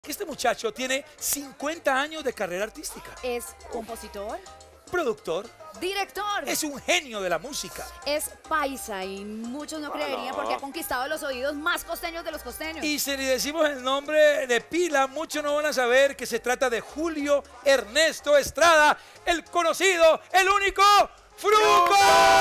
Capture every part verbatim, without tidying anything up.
Este muchacho tiene cincuenta años de carrera artística. Es compositor, Productor. director, Es un genio de la música. es paisa y muchos no creerían porque ha conquistado los oídos más costeños de los costeños. Y si le decimos el nombre de pila, muchos no van a saber que se trata de Julio Ernesto Estrada, el conocido, el único Fruco.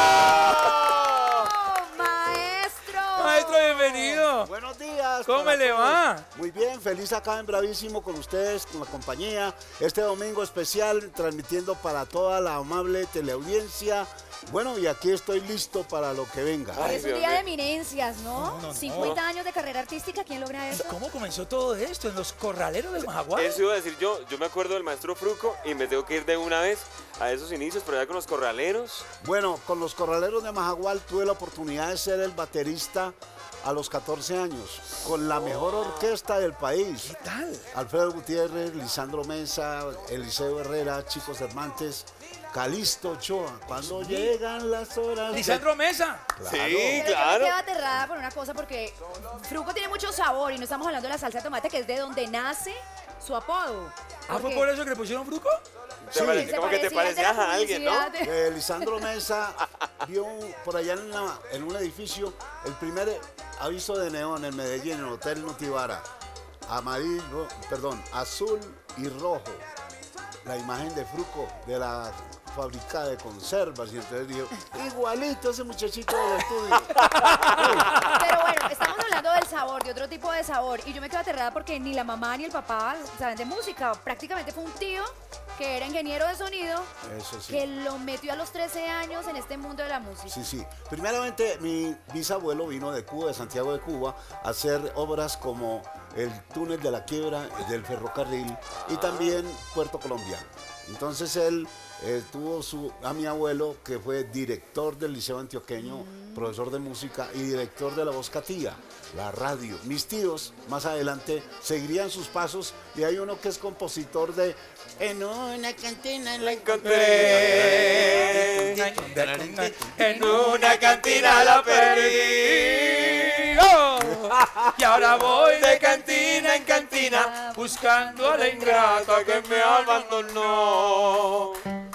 ¡Oh, maestro! Maestro, bienvenido. Buenos días. ¿Cómo para le todos. va? Muy bien, feliz acá en Bravísimo con ustedes, con la compañía. Este domingo especial transmitiendo para toda la amable teleaudiencia. Bueno, y aquí estoy listo para lo que venga. Hoy es un día de eminencias, ¿no? No, no, no. cincuenta años de carrera artística, ¿quién logra eso? ¿Cómo comenzó todo esto? ¿En los corraleros del Majagual? Eso iba a decir yo, yo me acuerdo del maestro Fruco y me tengo que ir de una vez a esos inicios, pero ya con los corraleros. Bueno, con los Corraleros de Majagual tuve la oportunidad de ser el baterista a los catorce años, con la mejor orquesta del país. ¿Qué tal? Alfredo Gutiérrez, Lisandro Mesa, Eliseo Herrera, Chico Cervantes, Calixto Ochoa. Cuando llegan las horas... de- Lisandro Mesa. Sí, Pero yo me claro. quedo aterrada por una cosa porque Fruco tiene mucho sabor y no estamos hablando de la salsa de tomate, que es de donde nace su apodo. ¿Ah, fue Porque por eso que le pusieron Fruco? Te parece- se como que te parecía al de la parecías a alguien, ¿no? publicidad de- Eh, Lisandro Mesa vio un- por allá en, la- en un edificio el primer aviso de neón en Medellín, en el Hotel Notibara. Amarillo, perdón, azul y rojo. La imagen de Fruco de la fábrica de conservas. Y entonces dijo, igualito ese muchachito del estudio. Pero bueno, estamos hablando del sabor, de otro tipo de sabor. Y yo me quedo aterrada porque ni la mamá ni el papá saben de música. Prácticamente fue un tío que era ingeniero de sonido Eso sí. que lo metió a los trece años en este mundo de la música. Sí, sí. Primeramente, mi bisabuelo vino de Cuba, de Santiago de Cuba, a hacer obras como el túnel de la quiebra del ferrocarril y también Puerto Colombia. Entonces él eh, tuvo su, a mi abuelo, que fue director del Liceo Antioqueño, profesor de música y director de La Voz Catía, la radio. Mis tíos, más adelante, seguirían sus pasos y hay uno que es compositor de En una cantina la encontré. En una cantina la perdí. ¡Oh! Y ahora voy de cantina en cantina buscando a la ingrata que me abandonó.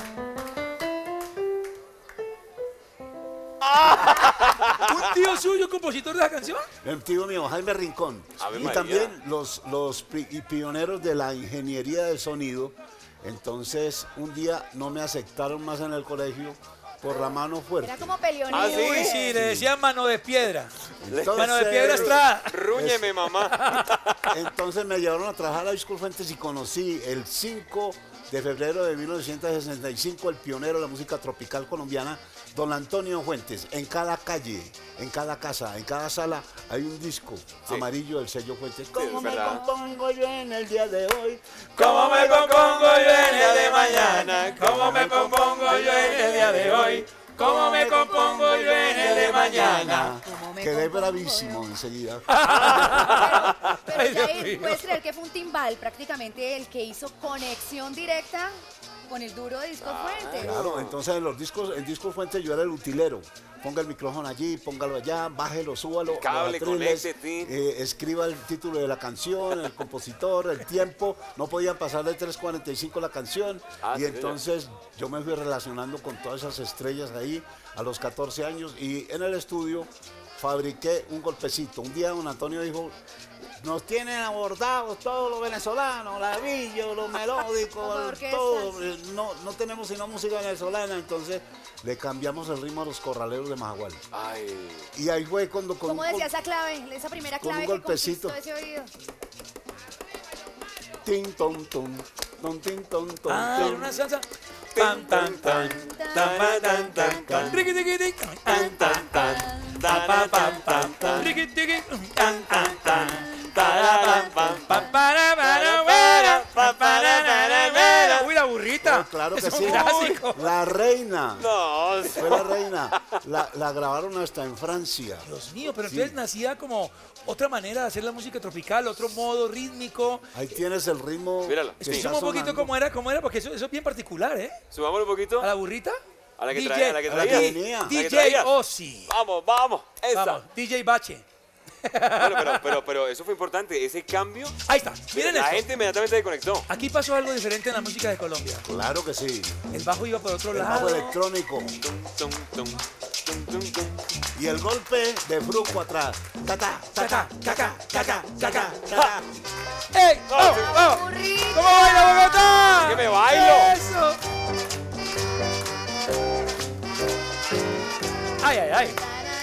¿Un tío suyo compositor de la canción? El tío mío, Jaime Rincón. Ave Y María. también los, los pi- y pioneros de la ingeniería de sonido. Entonces, un día no me aceptaron más en el colegio por la mano fuerte. Era como peleonero. Ah, ¿sí? Uy, sí, le decían mano de piedra. Entonces, Mano de piedra Estrada. Rúñeme, mamá. entonces me llevaron a trabajar a Disco Fuentes y conocí el cinco de febrero de mil novecientos sesenta y cinco, el pionero de la música tropical colombiana, don Antonio Fuentes. En cada calle, en cada casa, en cada sala hay un disco amarillo del sello Fuentes. ¿Cómo es me verdad. compongo yo en el día de hoy? ¿Cómo me compongo yo en el día de mañana? ¿Cómo me compongo yo en el día de hoy? ¿Cómo me compongo yo en el de mañana? ¿Cómo me Quedé compongo? bravísimo enseguida. Pero Ay, Dios Jair, mío. ¿puedes creer que fue un timbal prácticamente el que hizo conexión directa con el duro de Disco Fuentes? Claro, entonces en los discos, en Discos Fuentes yo era el utilero. Ponga el micrófono allí, póngalo allá, bájelo, súbalo, El cable, los atriles, conéctete. eh, escriba el título de la canción, el compositor, el tiempo. No podían pasar de tres cuarenta y cinco la canción. Ah, y sí, entonces yo me fui relacionando con todas esas estrellas ahí a los catorce años y en el estudio fabriqué un golpecito. Un día don Antonio dijo, nos tienen abordados todos los venezolanos, la villa, los melódicos, Como orquestas. todo. Eh, No, no tenemos sino música venezolana, entonces le cambiamos el ritmo a los Corraleros de Majagual. Ay. Y ahí fue cuando con ¿Cómo un decía gol- esa clave, esa primera con un clave que golpecito. conquistó ese oído? tin, ton, ton, ton, tin, ton, ton, Ah, tin. era una salsa. Tan, tan, tan. Tan, tan, tan, tan, tan. Riqui, tiqui, tiqui. Tan, tan, tan. Ta, pa, pam, pam, pam. Riqui, tiqui. Tan, tan, tan. Para, pam, pam, pam, para, para, para, pa, para, para, para. Uy, la burrita. Oh, claro que Es un sí. clásico. La reina. No, Fue la reina. La, la grabaron hasta en Francia. Dios mío, pero entonces nacía como otra manera de hacer la música tropical, otro modo rítmico. Ahí tienes el ritmo. Mírala. que está Explícame un poquito sonando. cómo era, cómo era, porque eso, eso es bien particular, ¿eh? subámosle un poquito. A la burrita. A la que D J, traía, a la que a la que traía. venía. A la que D J traía. Ozzy. Vamos, vamos. Esa. Vamos, D J Bache. Bueno, pero, pero, pero eso fue importante, ese cambio. Ahí está, miren La esto. gente inmediatamente se conectó. Aquí pasó algo diferente en la música de Colombia. Claro que sí. El bajo iba por otro El lado. bajo electrónico. Tum, tum, tum, tum, tum, tum. Y el golpe de Fruco atrás. Tata, tata, tata, tata, tata, tata. ¡Ey! ¡Oh! ¡Oh! Burrito. ¿Cómo baila Bogotá? ¡Que me bailo! ¡Eso! ¡Ay, ay, ay!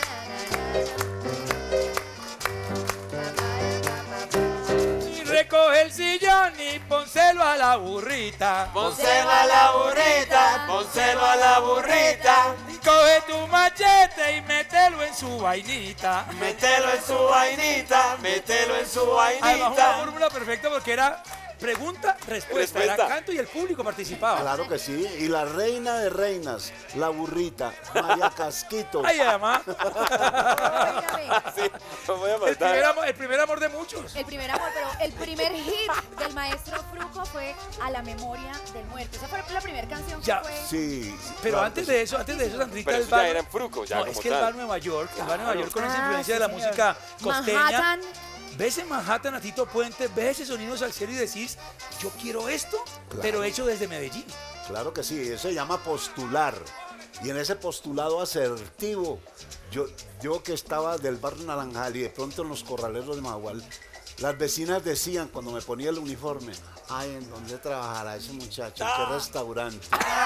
Y recoge el sillón y pónselo a la burrita. Pónselo a la burrita, pónselo a la burrita. Y coge tu machete y mételo en su vainita. Mételo en su vainita, mételo en su Además, una vainita. fórmula perfecta porque era pregunta, respuesta. Era Respuesta. canto y el público participaba. Claro que sí. Y la reina de reinas, la burrita, María Casquito. Ay, además, Óigame, Sí, no voy a el primer, matar. amor, el primer amor de muchos. el primer amor, pero el primer hit del maestro Fruco fue A la memoria del muerto. Esa fue la primera canción que Ya. fue. Sí. Pero claro antes que de sí. eso, antes de eso, Sandrita, Pero el eso ya bar... era en Fruco, ya No, como es que el tal. bar Nueva York, el bar Nueva York con esa Ah, influencia sí, de la señor. música costeña. Manhattan. Ves en Manhattan a Tito Puente, ves ese sonido salsero y decís, yo quiero esto, Claro. pero hecho desde Medellín. Claro que sí, eso se llama postular. Y en ese postulado asertivo, yo, yo que estaba del barrio Naranjal y de pronto en los corraleros de Magual, las vecinas decían cuando me ponía el uniforme, ay, ¿en dónde trabajará ese muchacho? ¿En qué restaurante?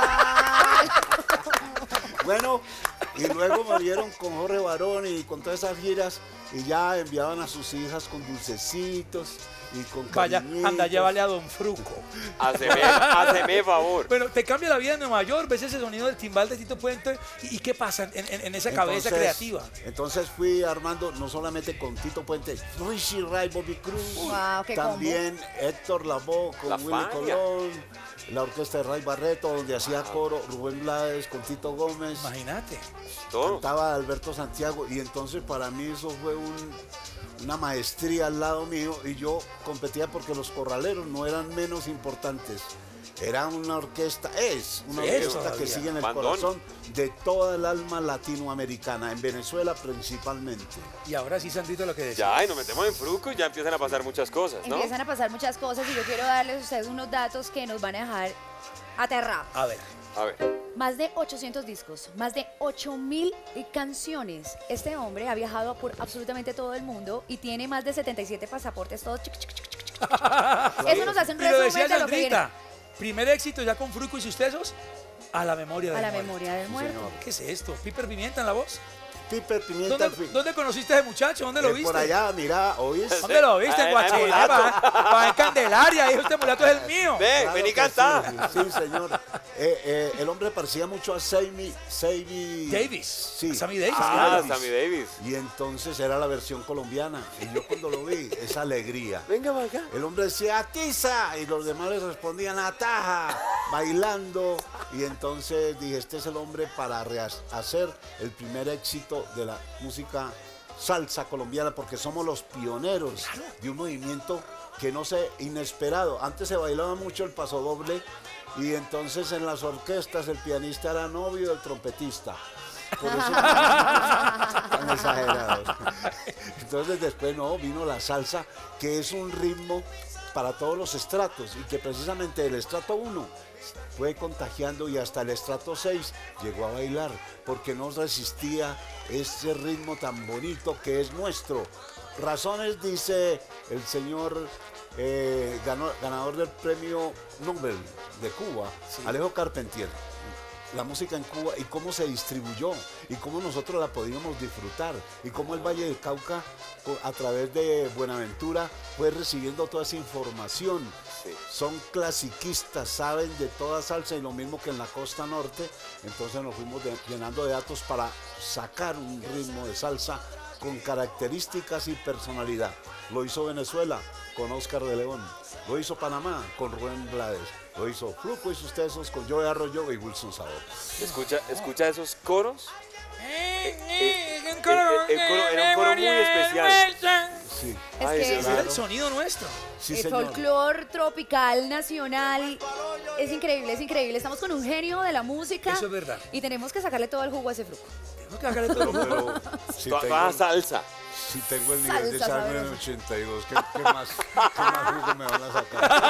Bueno, y luego me vieron con Jorge Barón y con todas esas giras y ya enviaban a sus hijas con dulcecitos y con Vaya, cariñitos. anda, llévale a Don Fruco. Haceme, haceme favor. Bueno, te cambia la vida en Nueva York, ves ese sonido del timbal de Tito Puente y, y ¿qué pasa en, en- en esa cabeza Entonces- creativa? Entonces fui armando no solamente con Tito Puente, Luis Ray, Bobby Cruz, Wow, qué también Héctor Lavoe con La Willy Fania. Colón, la orquesta de Ray Barreto, donde hacía coro Rubén Blades con Tito Gómez, Imagínate. Todo. cantaba Alberto Santiago, y entonces para mí eso fue un- una maestría al lado mío, y yo competía porque los corraleros no eran menos importantes. Era una orquesta, es una Sí, orquesta todavía. que sigue en el Bandón. corazón de toda el alma latinoamericana, en Venezuela principalmente. Y ahora sí, Sandrito, lo que decía. Ya, y nos metemos en Fruco y ya empiezan a pasar muchas cosas, ¿no? Empiezan a pasar muchas cosas y yo quiero darles a ustedes unos datos que nos van a dejar aterrados. A ver, A ver. Más de ochocientos discos, más de ocho mil canciones. Este hombre ha viajado por absolutamente todo el mundo y tiene más de setenta y siete pasaportes, todos. chic, chic, chic, chic, chic. Eso nos hace un y lo decía resumen de lo que viene. Sandrita, primer éxito ya con Fruco y sus tesos, a la memoria A del la muerto. memoria del muerto. señor. ¿Qué es esto? ¿Piper Pimienta en la voz? Piper Pimienta. ¿Dónde, fui- dónde conociste a ese muchacho? ¿Dónde lo eh, viste? por allá, mira, ¿oís? ¿Dónde lo viste? En Ah, Guachile, en mulato. va, va en Candelaria, dijo, este mulato es el mío. Ve, Claro vení que cantar. Sí, sí, señor. Eh, eh, el hombre parecía mucho a Sammy, Sammy Davis. Sí. Sammy Davis, Ah, claro. Sammy Davis. Y entonces era la versión colombiana. Y yo cuando lo vi, esa alegría. Venga para acá. El hombre decía atiza y los demás le respondían ataja, bailando. Y entonces dije, este es el hombre para hacer el primer éxito de la música salsa colombiana, porque somos los pioneros de un movimiento que no sé, inesperado. Antes se bailaba mucho el pasodoble y entonces en las orquestas el pianista era novio del trompetista. Por eso tan exagerados. Entonces después no, vino la salsa, que es un ritmo para todos los estratos y que precisamente el estrato uno fue contagiando y hasta el estrato seis llegó a bailar porque no resistía ese ritmo tan bonito que es nuestro. Razones, dice el señor eh, ganó- ganador del premio Nobel de Cuba, Alejo Carpentier. La música en Cuba y cómo se distribuyó y cómo nosotros la podíamos disfrutar y cómo el Valle del Cauca co- a través de Buenaventura fue recibiendo toda esa información. Sí. Son clasiquistas, saben de toda salsa y lo mismo que en la costa norte. Entonces nos fuimos de- llenando de datos para sacar un ritmo de salsa con características y personalidad. Lo hizo Venezuela con Oscar de León, lo hizo Panamá con Rubén Blades, lo hizo Fruco y sus tesos con Joe Arroyo y Wilson Sabor. Escucha, escucha esos coros. Eh, eh, el- el coro era un coro muy especial. Sí, Es Ay, que ese Ese era claro. el sonido nuestro. sí, el señor. folclore tropical, nacional, es increíble, es increíble. Estamos con un genio de la música. Eso es verdad. Y tenemos que sacarle todo el jugo a ese fruco. Tenemos que sacarle todo Pero, el mundo. pero, si Toda tengo- toda salsa. Si tengo el nivel de Salsa sangre en sabrosa. ochenta y dos, ¿qué, qué más, qué más jugo me van a sacar?